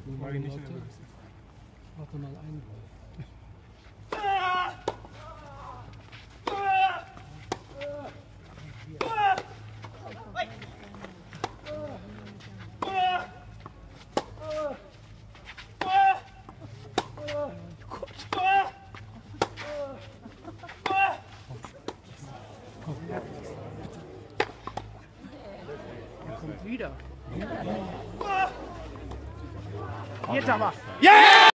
War ich nicht in der Leute. Liste. Warte mal ein. Er kommt wieder. Jetzt aber! Yeah!